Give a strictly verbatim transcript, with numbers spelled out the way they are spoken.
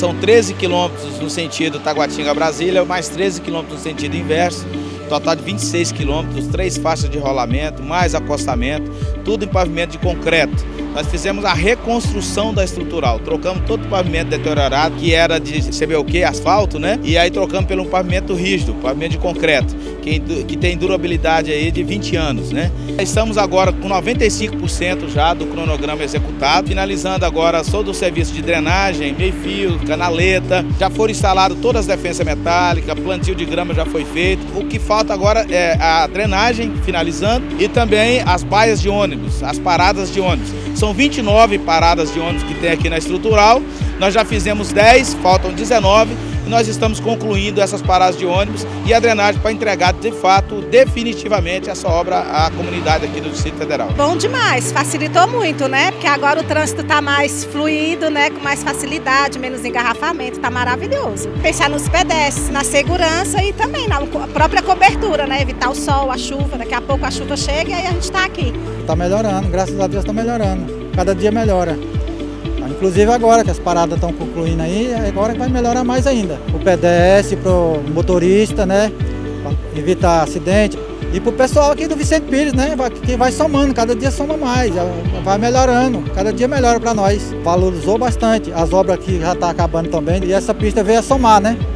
São treze quilômetros no sentido Taguatinga-Brasília, mais treze quilômetros no sentido inverso. Total de vinte e seis quilômetros, três faixas de rolamento, mais acostamento, tudo em pavimento de concreto. Nós fizemos a reconstrução da estrutural, trocamos todo o pavimento deteriorado, que era de, você vê o que? Asfalto, né? E aí trocamos pelo pavimento rígido, pavimento de concreto, que, que tem durabilidade aí de vinte anos, né? Estamos agora com noventa e cinco por cento já do cronograma executado, finalizando agora todo o serviço de drenagem, meio-fio, canaleta, já foram instaladas todas as defensas metálicas, plantio de grama já foi feito. O que falta agora é a drenagem, finalizando, e também as baias de ônibus, as paradas de ônibus. São vinte e nove paradas de ônibus que tem aqui na estrutural, nós já fizemos dez, faltam dezenove, e nós estamos concluindo essas paradas de ônibus e a drenagem para entregar, de fato, definitivamente essa obra à comunidade aqui do Distrito Federal. Bom demais, facilitou muito, né? Porque agora o trânsito está mais fluido, né? Com mais facilidade, menos engarrafamento, está maravilhoso. Pensar nos pedestres, na segurança e também na própria cobertura, né? Evitar o sol, a chuva, daqui a pouco a chuva chega e aí a gente está aqui. Está melhorando, graças a Deus está melhorando, cada dia melhora. Inclusive agora que as paradas estão concluindo aí, agora vai melhorar mais ainda. O pedestre, para o motorista, né? Para evitar acidente. E para o pessoal aqui do Vicente Pires, né? Que vai somando, cada dia soma mais, vai melhorando, cada dia melhora para nós. Valorizou bastante, as obras aqui já estão acabando também e essa pista veio a somar, né?